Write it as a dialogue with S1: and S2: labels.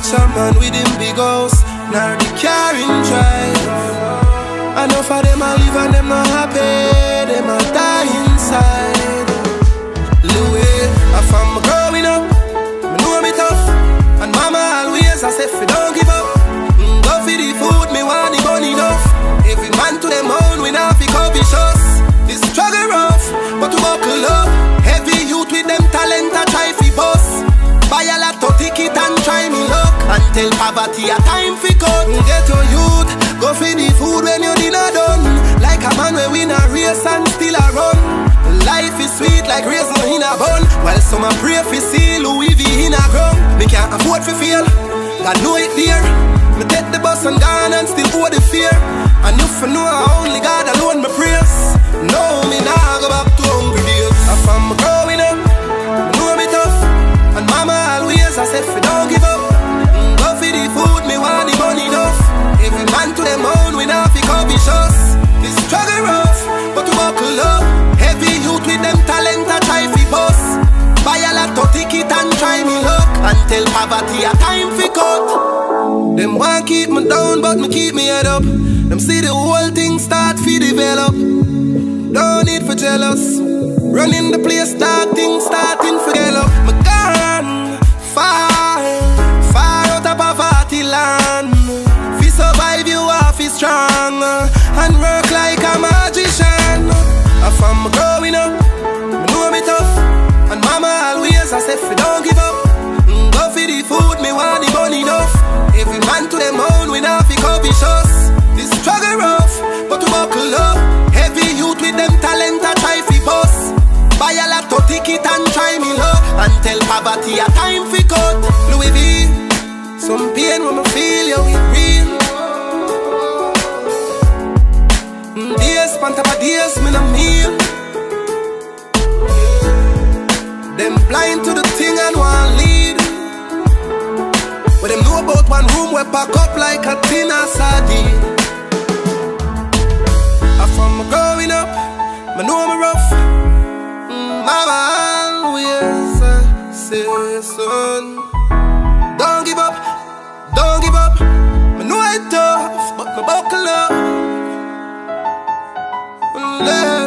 S1: catch a man with him big house, nor the car in drive. Enough of them a live and them not happy, them a die inside. Louis, from growing up, me know me tough, and mama always I say, fi don't give up. Go for the food, me want the money enough. Every man to them own, we not fi covetous. This struggle rough, but we buckle up. Heavy youth with them talent a try fi bust. Buy a lot of ticket and try me luck, until poverty a time fi cut. Get your youth, go for the food when you dinner done. Like a man we win a race and still a run. Life is sweet like raisin in a bun, while some a pray fi see Louis V in a ground. Me can't afford fi fail, God know it there. Me take the bus and gone and still owe the fear. And you for know only God alone me praise. No, me nah go back to hungry days. From growing up, me know me tough, and mama always I said fi don't give up. Go for the food, me want the money enough. Every man to them own, we not fi covetous. This struggle rough, but we buckle up. Heavy youth with them talent a try fi bust. Buy a lot of ticket and try me luck, until poverty a time fi cut. Them want keep me down, but me keep me head up. Them see the whole thing start fi develop. Don't need for jealous. Running the place, start things starting for get up. Me gone far, far out of poverty land. Fi survive you have fi strong, and work like a magician. From growing up, me know me tough, and mama always I say fi don't give up. Go for the food, me want the money enough. Every man to them own, we not fi covetous. This struggle rough, but we buckle up. Heavy youth with them talent a try fi bust. Buy a lot of ticket and try me luck, until poverty a time fi cut. Louis V, some pain when me feel you it real. Days pan top of days me no meal. Them blind to the thing and want lead. But them know about one room we pack up like a tin of sardine. From growing up, me know me rough. Mama always say, son, don't give up, don't give up. Me know it's tough, but me buckle up.